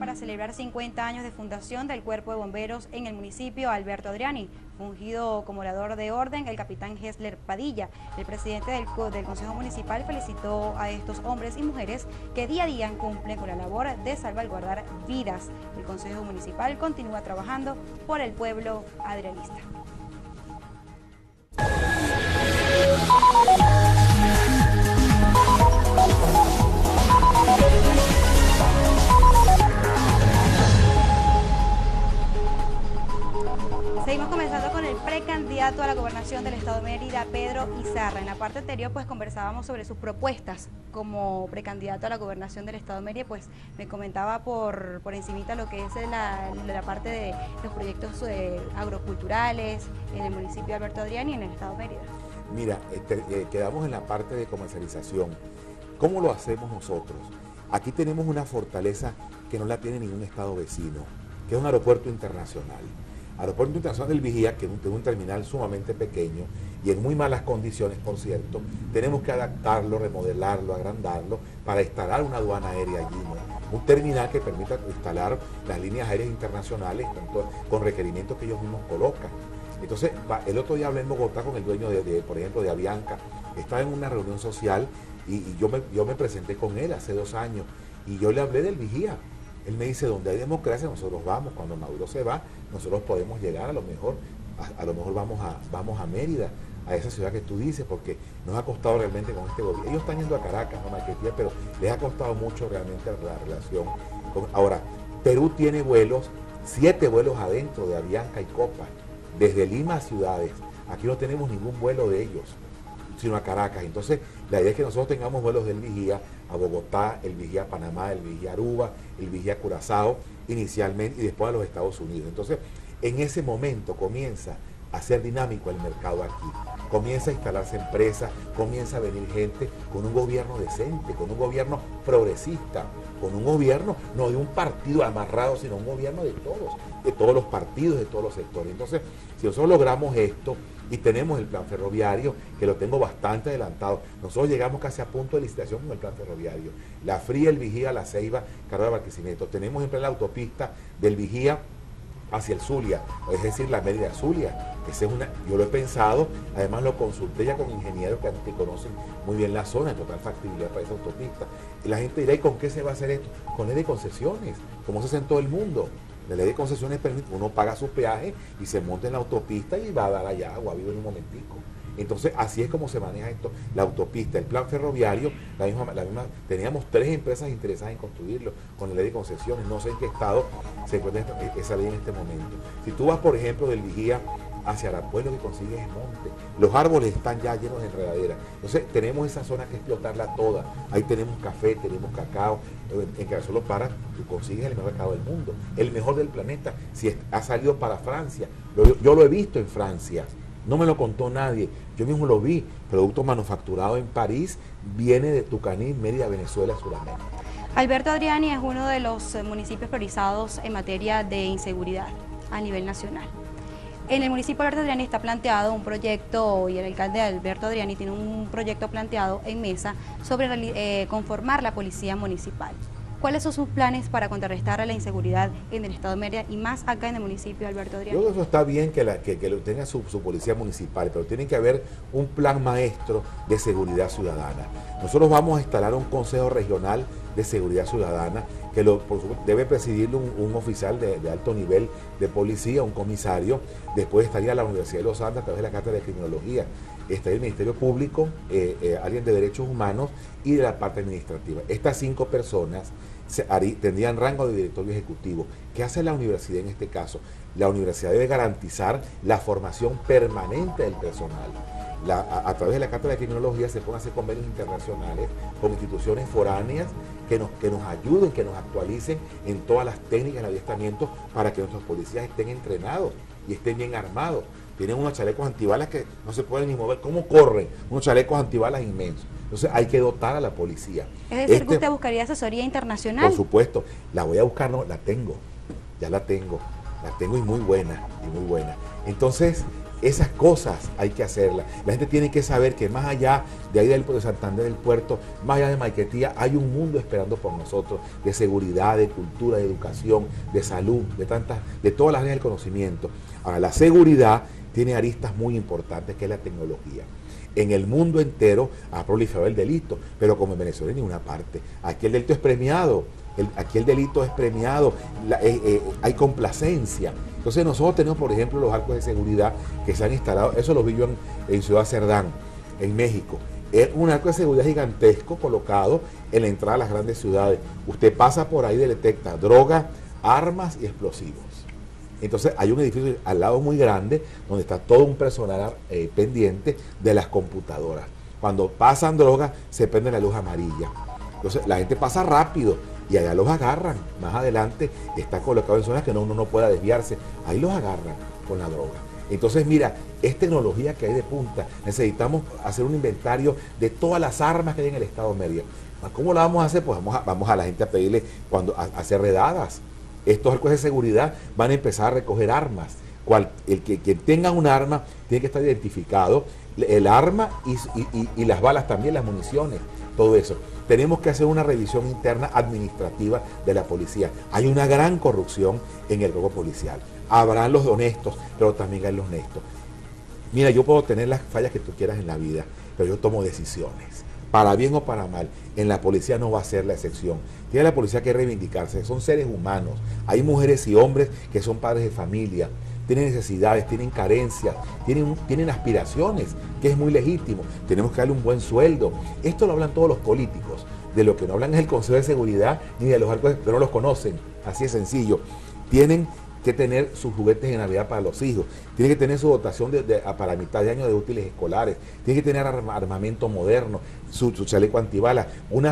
para celebrar 50 años de fundación del Cuerpo de Bomberos en el municipio. Alberto Adriani, fungido como orador de orden, el capitán Hesler Padilla, el presidente del Consejo Municipal, felicitó a estos hombres y mujeres que día a día cumplen con la labor de salvaguardar vidas. El Consejo Municipal continúa trabajando por el pueblo adrianista. Seguimos comenzando con el precandidato a la gobernación del estado de Mérida, Pedro Izarra. En la parte anterior pues conversábamos sobre sus propuestas como precandidato a la gobernación del estado de Mérida, pues me comentaba por encimita lo que es la parte de los proyectos agroculturales en el municipio de Alberto Adriani y en el estado de Mérida. Mira, quedamos en la parte de comercialización. ¿Cómo lo hacemos nosotros? Aquí tenemos una fortaleza que no la tiene ningún estado vecino, que es un aeropuerto internacional. Aeropuerto Internacional del Vigía, que es un terminal sumamente pequeño y en muy malas condiciones, por cierto. Tenemos que adaptarlo, remodelarlo, agrandarlo para instalar una aduana aérea allí, ¿no? Un terminal que permita instalar las líneas aéreas internacionales con requerimientos que ellos mismos colocan. Entonces, el otro día hablé en Bogotá con el dueño por ejemplo, de Avianca. Estaba en una reunión social y yo me presenté con él hace 2 años y yo le hablé del Vigía. Él me dice, donde hay democracia nosotros vamos, cuando Maduro se va, nosotros podemos llegar a lo mejor vamos a Mérida, a esa ciudad que tú dices, porque nos ha costado realmente con este gobierno. Ellos están yendo a Caracas, no Maiquetía, pero les ha costado mucho realmente la relación. Ahora, Perú tiene 7 vuelos adentro de Avianca y Copa, desde Lima a ciudades. Aquí no tenemos ningún vuelo de ellos, sino a Caracas. Entonces, la idea es que nosotros tengamos vuelos del Vigía a Bogotá, el Vigía a Panamá, el Vigía a Aruba, el Vigía a Curazao, inicialmente, y después a los Estados Unidos. Entonces, en ese momento comienza a ser dinámico el mercado aquí. Comienza a instalarse empresas, comienza a venir gente con un gobierno decente, con un gobierno progresista, con un gobierno no de un partido amarrado, sino un gobierno de todos los partidos, de todos los sectores. Entonces, si nosotros logramos esto y tenemos el plan ferroviario, que lo tengo bastante adelantado, nosotros llegamos casi a punto de licitación con el plan ferroviario. La Fría, el Vigía, La Ceiba, Carrera de Barquisimeto. Tenemos en la autopista del Vigía hacia el Zulia, es decir, la Mérida Zulia. Yo lo he pensado, además lo consulté ya con ingenieros que conocen muy bien la zona, en total factibilidad para esa autopista. Y la gente dirá, ¿y con qué se va a hacer esto? Con ley de concesiones, como se hace en todo el mundo. La ley de concesiones permite, uno paga su peaje y se monta en la autopista y va a dar allá agua viva en un momentico. Entonces, así es como se maneja esto. La autopista, el plan ferroviario, teníamos 3 empresas interesadas en construirlo con la ley de concesiones. No sé en qué estado se encuentra esa ley en este momento. Si tú vas, por ejemplo, del Vigía hacia Arapué, lo que consigues es monte. Los árboles están ya llenos de enredaderas. Entonces, tenemos esa zona que explotarla toda. Ahí tenemos café, tenemos cacao. En Caracas para, tú consigues el mejor cacao del mundo, el mejor del planeta. Si ha salido para Francia, yo lo he visto en Francia. No me lo contó nadie, yo mismo lo vi, producto manufacturado en París, viene de Tucaní, Mérida, Venezuela, Sudamérica. Alberto Adriani es uno de los municipios priorizados en materia de inseguridad a nivel nacional. En el municipio de Alberto Adriani está planteado un proyecto, y el alcalde Alberto Adriani tiene un proyecto planteado en mesa sobre conformar la policía municipal. ¿Cuáles son sus planes para contrarrestar a la inseguridad en el estado de Mérida y más acá en el municipio de Alberto Adriani? Yo creo que eso está bien que lo tenga su policía municipal, pero tiene que haber un plan maestro de seguridad ciudadana. Nosotros vamos a instalar un consejo regional de seguridad ciudadana que por supuesto, debe presidirlo un oficial de alto nivel de policía, un comisario. Después estaría la Universidad de los Andes a través de la Cátedra de Criminología. Estaría el Ministerio Público, alguien de Derechos Humanos y de la parte administrativa. Estas 5 personas tendrían rango de directorio ejecutivo. ¿Qué hace la universidad en este caso? La universidad debe garantizar la formación permanente del personal. A través de la Cátedra de Criminología se pueden hacer convenios internacionales con instituciones foráneas que nos ayuden, que nos actualicen en todas las técnicas de adiestramiento para que nuestros policías estén entrenados y estén bien armados. Tienen unos chalecos antibalas que no se pueden ni mover. ¿Cómo corren? Unos chalecos antibalas inmensos. Entonces hay que dotar a la policía. Es decir, que usted buscaría asesoría internacional. Por supuesto. La voy a buscar, no, la tengo. Ya la tengo. La tengo y muy buena, y muy buena. Entonces, Esas cosas hay que hacerlas. La gente tiene que saber que más allá de ahí de Santander del Puerto, más allá de Maiquetía, hay un mundo esperando por nosotros, de seguridad, de cultura, de educación, de salud, de todas las áreas del conocimiento. Ahora, la seguridad tiene aristas muy importantes, que es la tecnología. En el mundo entero ha proliferado el delito, pero como en Venezuela en ninguna parte. Aquí el delito es premiado, aquí el delito es premiado, hay complacencia. Entonces nosotros tenemos, por ejemplo, los arcos de seguridad que se han instalado, eso lo vi yo en Ciudad Cerdán, en México. Es un arco de seguridad gigantesco colocado en la entrada de las grandes ciudades. Usted pasa por ahí y detecta drogas, armas y explosivos. Entonces hay un edificio al lado muy grande donde está todo un personal pendiente de las computadoras. Cuando pasan drogas se prende la luz amarilla. Entonces la gente pasa rápido y allá los agarran. Más adelante está colocado en zonas que uno no pueda desviarse. Ahí los agarran con la droga. Entonces mira, es tecnología que hay de punta. Necesitamos hacer un inventario de todas las armas que hay en el estado Mérida. ¿Cómo la vamos a hacer? Pues vamos a la gente a pedirle a hacer redadas. Estos arcos de seguridad van a empezar a recoger armas. Quien tenga un arma tiene que estar identificado, el arma y las balas también, las municiones, todo eso. Tenemos que hacer una revisión interna administrativa de la policía. Hay una gran corrupción en el cuerpo policial. Habrán los honestos, pero también hay los honestos. Mira, yo puedo tener las fallas que tú quieras en la vida, pero yo tomo decisiones. Para bien o para mal, en la policía no va a ser la excepción. Tiene la policía que reivindicarse, son seres humanos. Hay mujeres y hombres que son padres de familia, tienen necesidades, tienen carencias, tienen aspiraciones, que es muy legítimo. Tenemos que darle un buen sueldo. Esto lo hablan todos los políticos. De lo que no hablan es el Consejo de Seguridad, ni de los arcos, pero no los conocen. Así es sencillo. Tienen que tener sus juguetes de Navidad para los hijos, tiene que tener su dotación para mitad de año de útiles escolares, tiene que tener armamento moderno, su chaleco antibalas,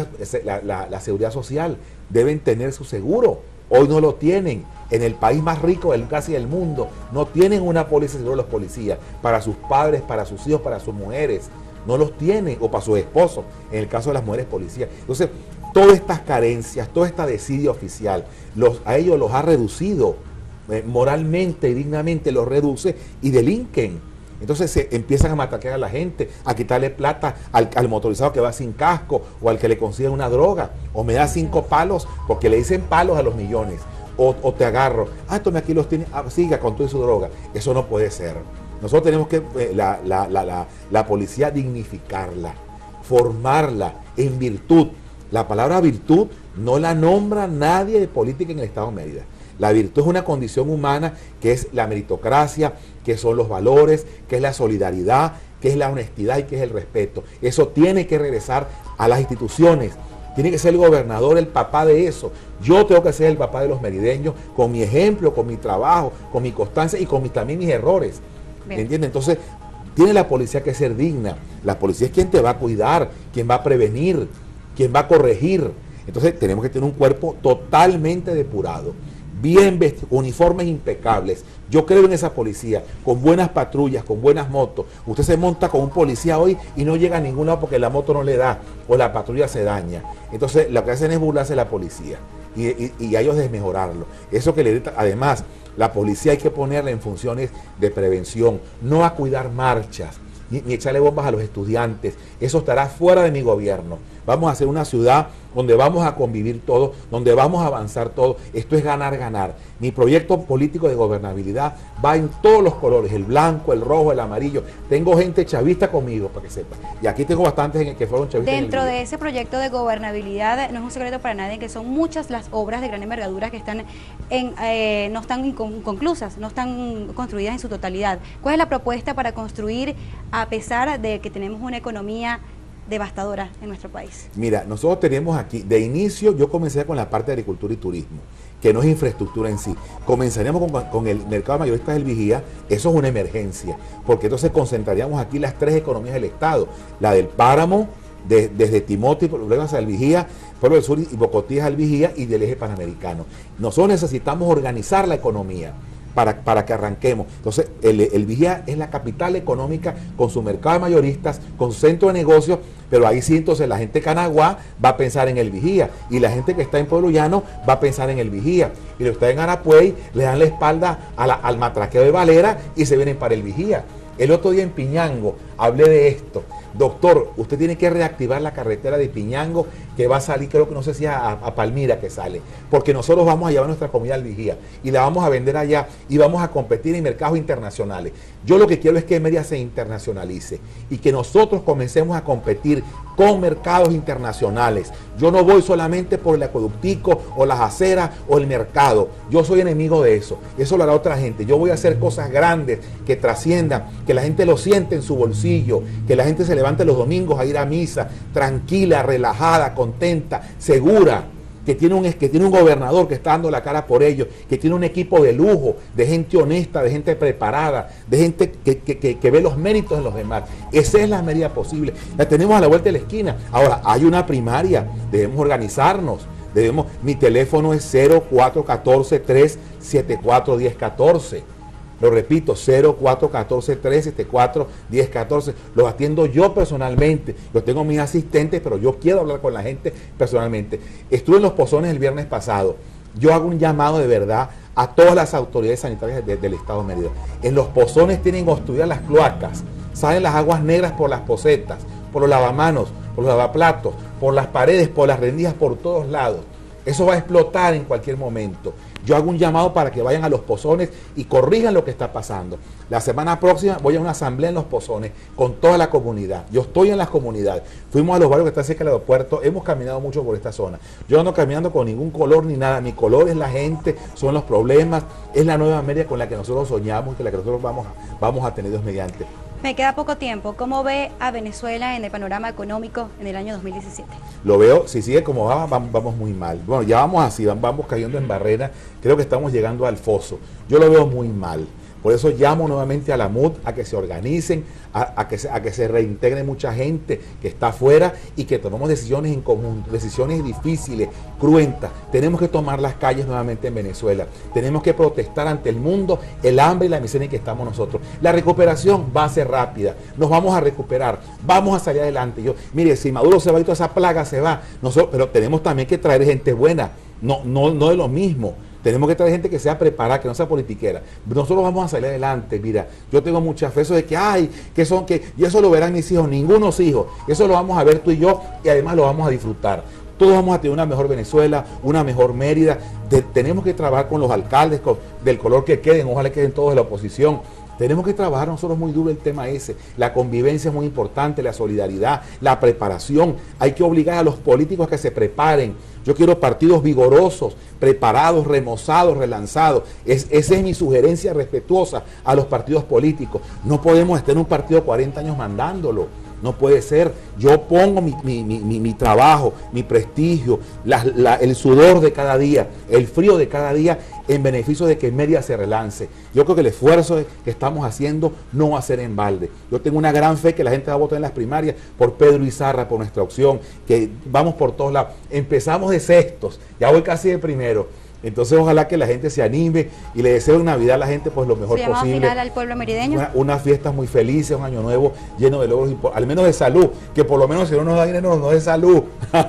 la seguridad social, deben tener su seguro. Hoy no lo tienen. En el país más rico casi del mundo, no tienen una póliza de seguro los policías, para sus padres, para sus hijos, para sus mujeres, no los tienen, o para sus esposos, en el caso de las mujeres policías. Entonces, todas estas carencias, toda esta desidia oficial, a ellos los ha reducido moralmente y dignamente, los reduce y delinquen. Entonces se empiezan a matraquear a la gente, a quitarle plata al motorizado que va sin casco, o al que le consigue una droga, o me da 5 palos, porque le dicen palos a los millones, o te agarro, tome aquí los tiene, siga con toda su droga. Eso no puede ser. Nosotros tenemos que la policía dignificarla, formarla en virtud. La palabra virtud no la nombra nadie de política en el estado de Mérida. La virtud es una condición humana, que es la meritocracia, que son los valores, que es la solidaridad, que es la honestidad y que es el respeto. Eso tiene que regresar a las instituciones. Tiene que ser el gobernador el papá de eso. Yo tengo que ser el papá de los merideños, con mi ejemplo, con mi trabajo, con mi constancia y con también mis errores. ¿Entiendes? Entonces, tiene la policía que ser digna. La policía es quien te va a cuidar, quien va a prevenir, quien va a corregir. Entonces, tenemos que tener un cuerpo totalmente depurado, bien vestido, uniformes impecables. Yo creo en esa policía, con buenas patrullas, con buenas motos. Usted se monta con un policía hoy y no llega a ningún lado porque la moto no le da o la patrulla se daña. Entonces lo que hacen es burlarse de la policía y a ellos desmejorarlo. Eso que le grita, además, la policía hay que ponerla en funciones de prevención, no a cuidar marchas, ni echarle bombas a los estudiantes. Eso estará fuera de mi gobierno. Vamos a hacer una ciudad donde vamos a convivir todos, donde vamos a avanzar todos. Esto es ganar, ganar. Mi proyecto político de gobernabilidad va en todos los colores, el blanco, el rojo, el amarillo. Tengo gente chavista conmigo, para que sepa. Y aquí tengo bastantes que fueron chavistas. Dentro de ese proyecto de gobernabilidad, no es un secreto para nadie que son muchas las obras de gran envergadura que están no están inconclusas, no están construidas en su totalidad. ¿Cuál es la propuesta para construir, a pesar de que tenemos una economía devastadora en nuestro país? Mira, nosotros tenemos aquí, de inicio yo comencé con la parte de agricultura y turismo, que no es infraestructura en sí. Comenzaríamos con el mercado mayorista del Vigía. Eso es una emergencia, porque entonces concentraríamos aquí las 3 economías del Estado, la del páramo, desde Timote y problemas al Vigía, Pueblo del Sur y Bocotías al Vigía, y del eje panamericano. Nosotros necesitamos organizar la economía. para que arranquemos. Entonces, el Vigía es la capital económica con su mercado de mayoristas, con su centro de negocios, pero ahí sí entonces la gente de Canaguá va a pensar en el Vigía y la gente que está en Pueblo Llano va a pensar en el Vigía. Y los que están en Arapuey le dan la espalda al matraqueo de Valera y se vienen para el Vigía. El otro día en Piñango hablé de esto. Doctor, usted tiene que reactivar la carretera de Piñango que va a salir, creo que no sé si a Palmira que sale, porque nosotros vamos a llevar nuestra comida al Vigía y la vamos a vender allá y vamos a competir en mercados internacionales. Yo lo que quiero es que Mérida se internacionalice y que nosotros comencemos a competir con mercados internacionales. Yo no voy solamente por el acueductico o las aceras o el mercado. Yo soy enemigo de eso. Eso lo hará otra gente. Yo voy a hacer cosas grandes que trasciendan, que la gente lo siente en su bolsillo, que la gente se levante los domingos a ir a misa tranquila, relajada, contenta, segura, que tiene un gobernador que está dando la cara por ellos, que tiene un equipo de lujo, de gente honesta, de gente preparada, de gente que ve los méritos en los demás. Esa es la Mérida posible. La tenemos a la vuelta de la esquina. Ahora, hay una primaria, debemos organizarnos. Mi teléfono es 0414-374-1014. Lo repito, 0414-374-1014. Los atiendo yo personalmente. Yo tengo mis asistentes, pero yo quiero hablar con la gente personalmente. Estuve en Los Pozones el viernes pasado. Yo hago un llamado de verdad a todas las autoridades sanitarias del Estado de Mérida. En Los Pozones tienen obstruidas las cloacas. Salen las aguas negras por las pocetas, por los lavamanos, por los lavaplatos, por las paredes, por las rendijas, por todos lados. Eso va a explotar en cualquier momento. Yo hago un llamado para que vayan a Los Pozones y corrijan lo que está pasando. La semana próxima voy a una asamblea en Los Pozones con toda la comunidad. Yo estoy en las comunidades. Fuimos a los barrios que están cerca del aeropuerto. Hemos caminado mucho por esta zona. Yo ando caminando con ningún color ni nada. Mi color es la gente, son los problemas. Es la nueva Mérida con la que nosotros soñamos y con la que nosotros vamos a tener Dios mediante. Me queda poco tiempo. ¿Cómo ve a Venezuela en el panorama económico en el año 2017? Lo veo, si sigue como vamos muy mal. Bueno, ya vamos así, vamos cayendo en barrera. Creo que estamos llegando al foso. Yo lo veo muy mal. Por eso llamo nuevamente a la MUD a que se organicen, a que se reintegre mucha gente que está afuera y que tomemos decisiones en común, decisiones difíciles, cruentas. Tenemos que tomar las calles nuevamente en Venezuela. Tenemos que protestar ante el mundo el hambre y la miseria en que estamos nosotros. La recuperación va a ser rápida. Nos vamos a recuperar. Vamos a salir adelante. Mire, si Maduro se va y toda esa plaga se va. Pero tenemos también que traer gente buena. No de lo mismo. Tenemos que traer gente que sea preparada, que no sea politiquera. Nosotros vamos a salir adelante. Mira, yo tengo mucha fe eso de que y eso lo verán mis hijos, ningunos hijos. Eso lo vamos a ver tú y yo y además lo vamos a disfrutar. Todos vamos a tener una mejor Venezuela, una mejor Mérida. Tenemos que trabajar con los alcaldes, del color que queden, ojalá queden todos de la oposición. Tenemos que trabajar nosotros muy duro el tema ese. La convivencia es muy importante, la solidaridad, la preparación. Hay que obligar a los políticos a que se preparen. Yo quiero partidos vigorosos, preparados, remozados, relanzados. Esa es mi sugerencia respetuosa a los partidos políticos. No podemos estar en un partido 40 años mandándolo. No puede ser. Yo pongo mi trabajo, mi prestigio, el sudor de cada día, el frío de cada día en beneficio de que Mérida se relance. Yo creo que el esfuerzo que estamos haciendo no va a ser en balde. Yo tengo una gran fe que la gente va a votar en las primarias por Pedro Izarra, por nuestra opción, que vamos por todos lados. Empezamos de sextos, ya voy casi de primero. Entonces ojalá que la gente se anime y le deseo en Navidad a la gente pues lo mejor posible. Final al pueblo merideño. Unas fiestas muy felices, un año nuevo lleno de logros, al menos de salud, que por lo menos si no nos da dinero nos dé salud,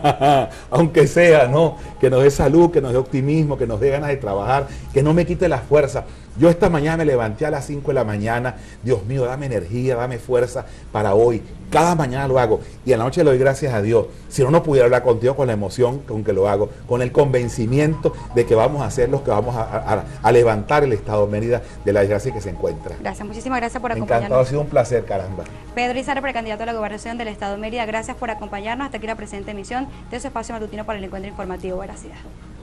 aunque sea, ¿no? Que nos dé salud, que nos dé optimismo, que nos dé ganas de trabajar, que no me quite la fuerza. Yo esta mañana me levanté a las 5 de la mañana, Dios mío, dame energía, dame fuerza para hoy. Cada mañana lo hago y a la noche le doy gracias a Dios. Si no pudiera hablar contigo con la emoción con que lo hago, con el convencimiento de que vamos a hacer los que vamos a levantar el Estado de Mérida de la desgracia que se encuentra. Gracias, muchísimas gracias por acompañarnos. Encantado, ha sido un placer, caramba. Pedro Izarra, precandidato a la gobernación del Estado de Mérida, gracias por acompañarnos hasta aquí la presente emisión de su espacio matutino para el encuentro informativo Veracidad.